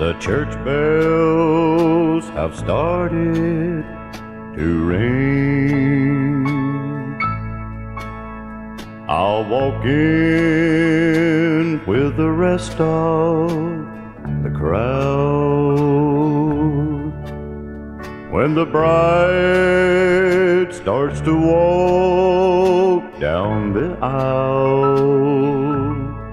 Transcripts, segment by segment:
The church bells have started to ring. I'll walk in with the rest of the crowd. When the bride starts to walk down the aisle,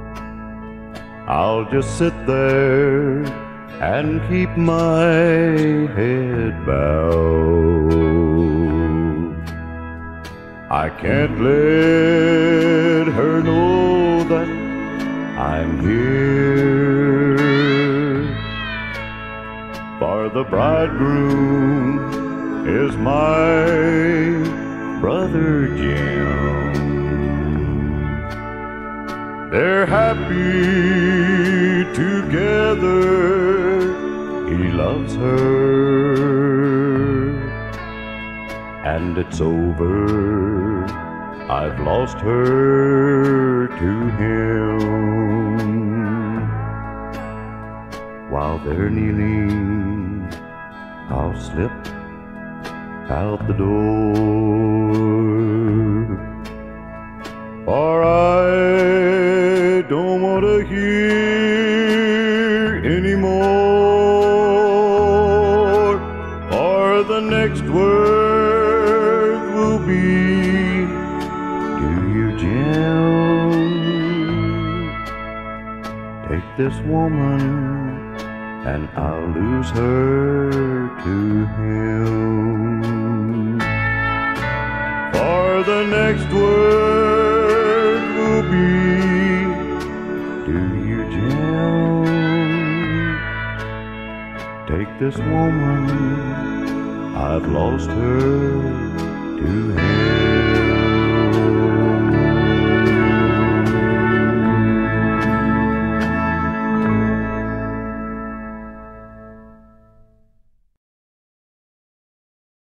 I'll just sit there and keep my head bowed. I can't let her know that I'm here, for the bridegroom is my brother Jim. They're happy together, he loves her, and it's over, I've lost her to him. While they're kneeling, I'll slip out the door, for I don't want to hear anymore, for the next word will be, do you, Jim, take this woman and I'll lose her to him, for the next word will be, do you, Jim, take this woman, I've lost her to him.